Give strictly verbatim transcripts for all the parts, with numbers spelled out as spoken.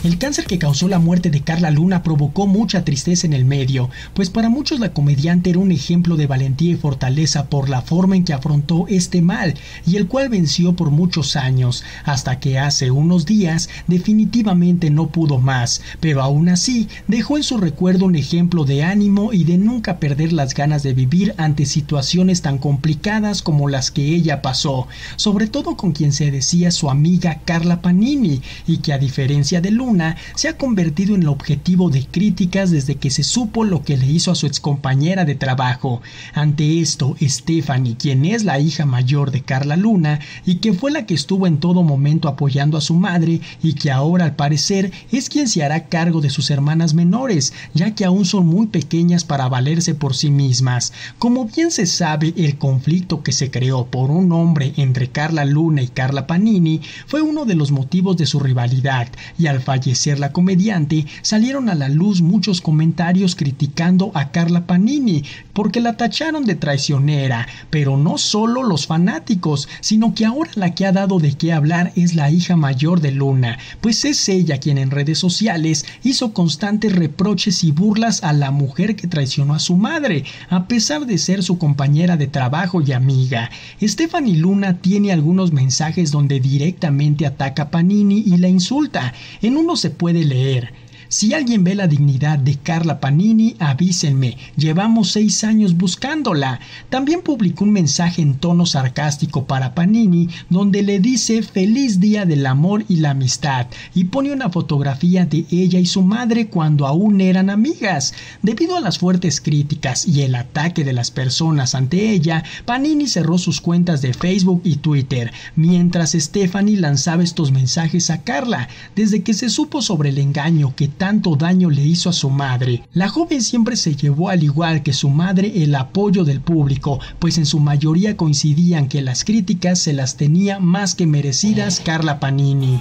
El cáncer que causó la muerte de Carla Luna provocó mucha tristeza en el medio, pues para muchos la comediante era un ejemplo de valentía y fortaleza por la forma en que afrontó este mal, y el cual venció por muchos años, hasta que hace unos días definitivamente no pudo más, pero aún así dejó en su recuerdo un ejemplo de ánimo y de nunca perder las ganas de vivir ante situaciones tan complicadas como las que ella pasó, sobre todo con quien se decía su amiga Carla Panini, y que a diferencia de Luna se ha convertido en el objetivo de críticas desde que se supo lo que le hizo a su excompañera de trabajo. Ante esto, Stephanie, quien es la hija mayor de Carla Luna y que fue la que estuvo en todo momento apoyando a su madre y que ahora al parecer es quien se hará cargo de sus hermanas menores, ya que aún son muy pequeñas para valerse por sí mismas. Como bien se sabe, el conflicto que se creó por un hombre entre Carla Luna y Carla Panini fue uno de los motivos de su rivalidad, y al fallecer la comediante salieron a la luz muchos comentarios criticando a Carla Panini porque la tacharon de traicionera, pero no solo los fanáticos, sino que ahora la que ha dado de qué hablar es la hija mayor de Luna, pues es ella quien en redes sociales hizo constantes reproches y burlas a la mujer que traicionó a su madre, a pesar de ser su compañera de trabajo y amiga. Stephanie Luna tiene algunos mensajes donde directamente ataca a Panini y la insulta. En uno se puede leer: si alguien ve la dignidad de Carla Panini, avísenme, llevamos seis años buscándola. También publicó un mensaje en tono sarcástico para Panini, donde le dice feliz día del amor y la amistad, y pone una fotografía de ella y su madre cuando aún eran amigas. Debido a las fuertes críticas y el ataque de las personas ante ella, Panini cerró sus cuentas de Facebook y Twitter, mientras Stephanie lanzaba estos mensajes a Carla. Desde que se supo sobre el engaño que tanto daño le hizo a su madre, la joven siempre se llevó, al igual que su madre, el apoyo del público, pues en su mayoría coincidían que las críticas se las tenía más que merecidas Carla Panini.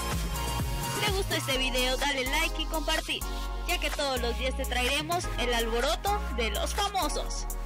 Si te gustó este video, dale like y compartir, ya que todos los días te traeremos el alboroto de los famosos.